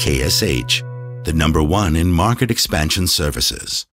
DKSH, the #1 in market expansion services.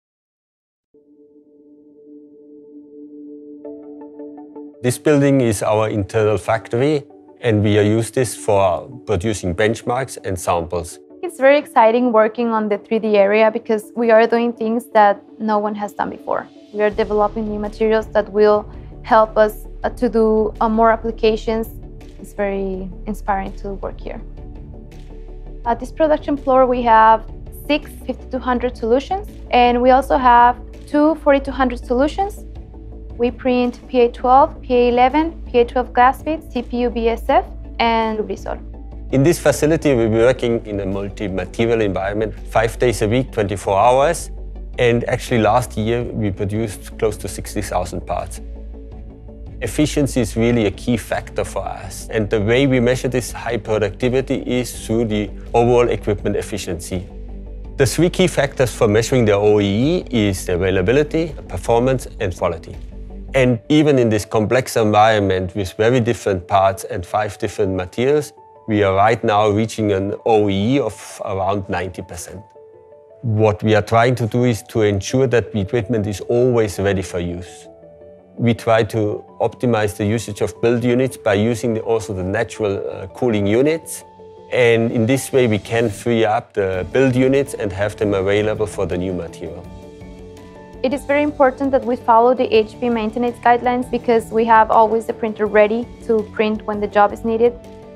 This building is our internal factory, and we use this for producing benchmarks and samples. It's very exciting working on the 3D area because we are doing things that no one has done before. We are developing new materials that will help us to do more applications. It's very inspiring to work here. At this production floor, we have 6 5200 solutions, and we also have 2 4200 solutions. We print PA12, PA11, PA12 glass beads, CPU BSF, and Lubrisol. In this facility, we'll be working in a multi-material environment 5 days a week, 24 hours. And actually last year, we produced close to 60,000 parts. Efficiency is really a key factor for us. And the way we measure this high productivity is through the overall equipment efficiency. The 3 key factors for measuring the OEE is the availability, performance, and quality. And even in this complex environment with very different parts and 5 different materials, we are right now reaching an OEE of around 90%. What we are trying to do is to ensure that the equipment is always ready for use. We try to optimize the usage of build units by using also the natural cooling units. And in this way, we can free up the build units and have them available for the new material. It is very important that we follow the HP maintenance guidelines because we have always the printer ready to print when the job is needed.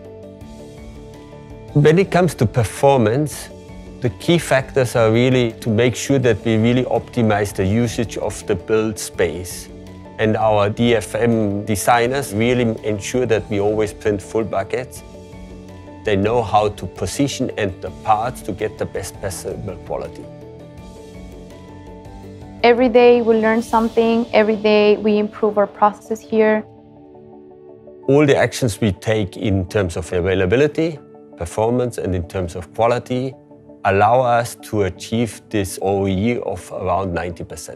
When it comes to performance, the key factors are really to make sure that we really optimize the usage of the build space. And our DFM designers really ensure that we always print full buckets. They know how to position and the parts to get the best possible quality. Every day we learn something, every day we improve our processes here. All the actions we take in terms of availability, performance, and in terms of quality allow us to achieve this OEE of around 90%.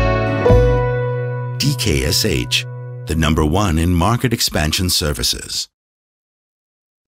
DKSH, the #1 in market expansion services.